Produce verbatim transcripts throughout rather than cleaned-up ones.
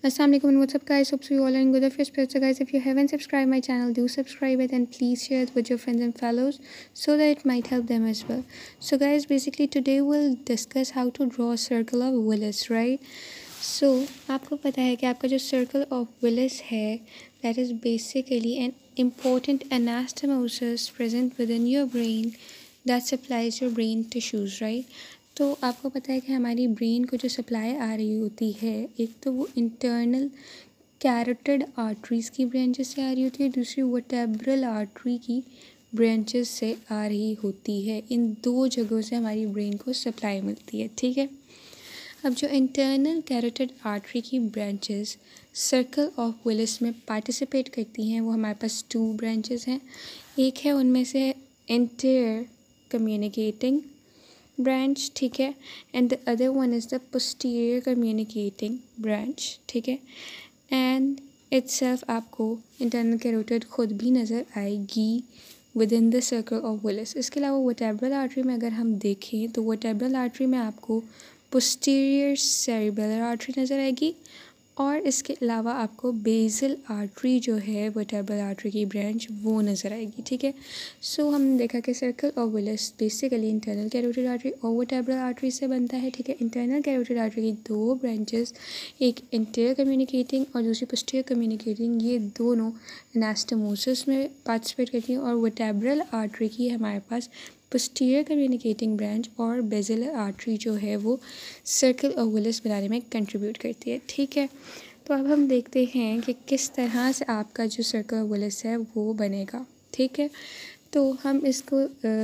Assalamu alaikum and what's up guys, hope you all are in good of spirits. So guys, if you haven't subscribed my channel, do subscribe it and please share it with your friends and fellows so that it might help them as well. So guys, basically today we'll discuss how to draw a circle of Willis, right? So आपको पता है कि आपका जो circle of Willis है, that is basically an important anastomosis present within your brain that supplies your brain tissues, right? तो आपको पता है कि हमारी ब्रेन को जो सप्लाई आ रही होती है, एक तो वो इंटरनल कैरोटिड आर्टरीज़ की ब्रांचेस से आ रही होती है, दूसरी वर्टेब्रल आर्टरी की ब्रांचेस से आ रही होती है। इन दो जगहों से हमारी ब्रेन को सप्लाई मिलती है, ठीक है। अब जो इंटरनल कैरोटिड आर्टरी की ब्रांचेस सर्कल ऑफ विलिस में पार्टिसिपेट करती हैं, वो हमारे पास टू ब्रांचेस हैं। एक है उनमें से एंटीरियर कम्युनिकेटिंग ब्रांच, ठीक है, and the other one is the posterior communicating branch, ठीक है। एंड इट्सेल्फ आपको इंटरनल कैरोटिड खुद भी नज़र आएगी within the circle of Willis. इसके अलावा वर्टेब्रल आर्टरी में अगर हम देखें तो वर्टेब्रल आर्टरी में आपको पोस्टीरियर सेरिबेलर आर्टरी नज़र आएगी और इसके अलावा आपको बेसल आर्टरी जो है वर्टेब्रल आर्टरी की ब्रांच वो नज़र आएगी, ठीक है। सो so, हमने देखा कि circle of Willis basically internal carotid artery और वर्टेब्रल आर्टरी से बनता है, ठीक है। इंटरनल कैरोटिड आर्टरी की दो ब्रांचेस, एक इंटीरियर कम्युनिकेटिंग और दूसरी पोस्टीरियर कम्युनिकेटिंग, ये दोनों एनास्टोमोसिस में पार्टिसिपेट करती हैं और वर्टेब्रल आर्टरी की हमारे पास पोस्टीरियर कम्युनिकेटिंग ब्रांच और बेसिलर आर्टरी जो है वो सर्कल ऑफ विलिस बनाने में कंट्रीब्यूट करती है, ठीक है। तो अब हम देखते हैं कि किस तरह से आपका जो सर्कल ऑफ विलिस है वो बनेगा, ठीक है। तो हम इसको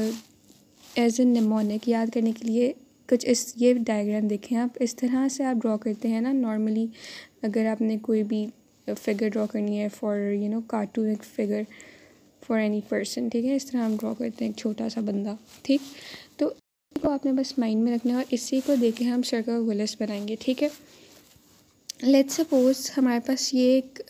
एज ए निमोनिक याद करने के लिए कुछ इस ये डायग्राम देखें आप। इस तरह से आप ड्रॉ करते हैं ना नॉर्मली, अगर आपने कोई भी फिगर ड्रॉ करनी है for you know cartoonic figure for any person, ठीक है, इस तरह हम ड्रॉ करते हैं एक छोटा सा बंदा, ठीक। तो इसको आपने बस माइंड में रखना है और इसी को देख के हम सर्कल ऑफ विलिस बनाएंगे, ठीक है। लेट्स सपोज हमारे पास ये एक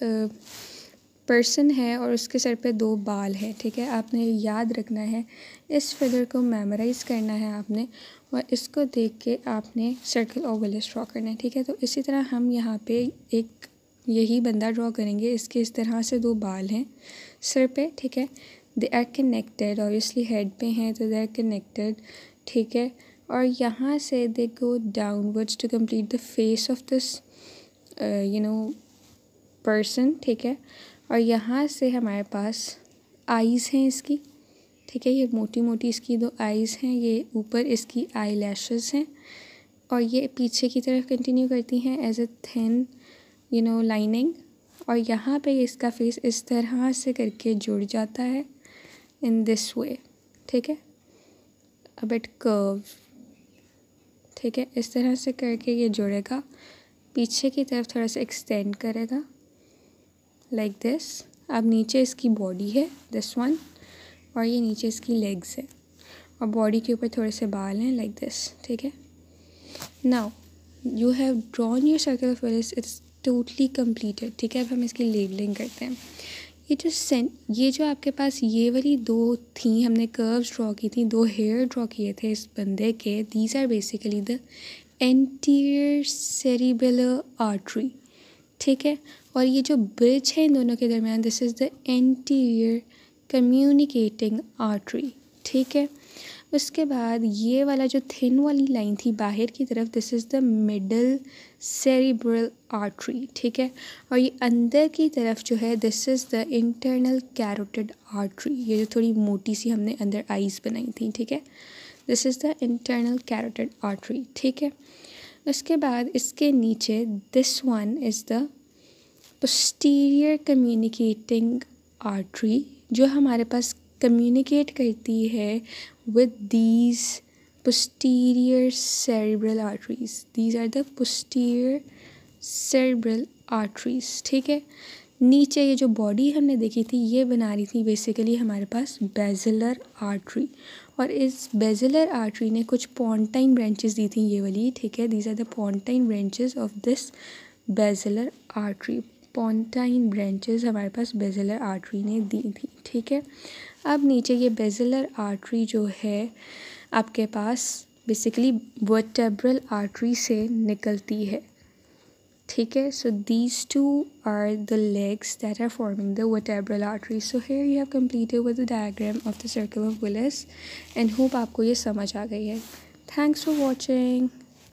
पर्सन है और उसके सर पे दो बाल है, ठीक है। आपने याद रखना है, इस फिगर को मेमोराइज़ करना है आपने और इसको देख के आपने सर्कल ऑफ विलिस ड्रॉ करना है, ठीक है। तो इसी तरह हम यहाँ पे एक यही बंदा ड्रॉ करेंगे। इसके इस तरह से दो बाल हैं सर पे, ठीक है। They are connected, obviously head पे हैं तो दे आर कनेक्टेड, ठीक है। और यहाँ से they go downwards to complete the face of this you know person, ठीक है। और यहाँ से हमारे पास आईज़ हैं इसकी, ठीक है। ये मोटी मोटी इसकी दो आईज़ हैं, ये ऊपर इसकी आई लैशेस हैं और ये पीछे की तरफ कंटिन्यू करती हैं as a thin you know lining. और यहाँ पे इसका फेस इस तरह से करके जुड़ जाता है इन दिस वे, ठीक है, अ बिट कर्व, ठीक है। इस तरह से करके ये जुड़ेगा, पीछे की तरफ थोड़ा सा एक्सटेंड करेगा लाइक दिस। अब नीचे इसकी बॉडी है दिस वन और ये नीचे इसकी लेग्स है और बॉडी के ऊपर थोड़े से बाल हैं लाइक दिस, ठीक है। Now you have drawn your circle of Willis, it's totally completed, ठीक है। अब हम इसकी लेबलिंग करते हैं। ये जो सेंट ये जो आपके पास ये वाली दो थी, हमने कर्व्स ड्रॉ की थी, दो हेयर ड्रॉ किए थे इस बंदे के, these are basically the anterior cerebellar artery, ठीक है। और ये जो ब्रिज है इन दोनों के दरमियान, this is the anterior communicating artery, ठीक है। उसके बाद ये वाला जो थिन वाली लाइन थी बाहर की तरफ, this is the middle cerebral artery, ठीक है। और ये अंदर की तरफ जो है, this is the internal carotid artery, ये जो थोड़ी मोटी सी हमने अंदर आईज बनाई थी, ठीक है। This is the internal carotid artery, ठीक है। उसके बाद इसके नीचे this one is the posterior communicating artery, जो हमारे पास कम्युनिकेट करती है with these posterior cerebral arteries. These are the posterior cerebral arteries, ठीक है। नीचे ये जो बॉडी हमने देखी थी ये बना रही थी बेसिकली हमारे पास बेसिलर आर्टरी और इस बेसिलर आर्टरी ने कुछ पॉन्टाइन ब्रांचेस दी थी ये वाली, ठीक है। These are the pontine branches of this basilar artery. Pontine branches हमारे पास बेसिलर आर्टरी ने दी थी, ठीक है। अब नीचे ये बेसिलर आर्टरी जो है आपके पास बेसिकली वर्टेब्रल आर्टरी से निकलती है, ठीक ठीक है. So these two are the legs that are forming the vertebral artery. So here you have completed with the diagram of the circle of Willis and hope आपको ये समझ आ गई है. Thanks for watching.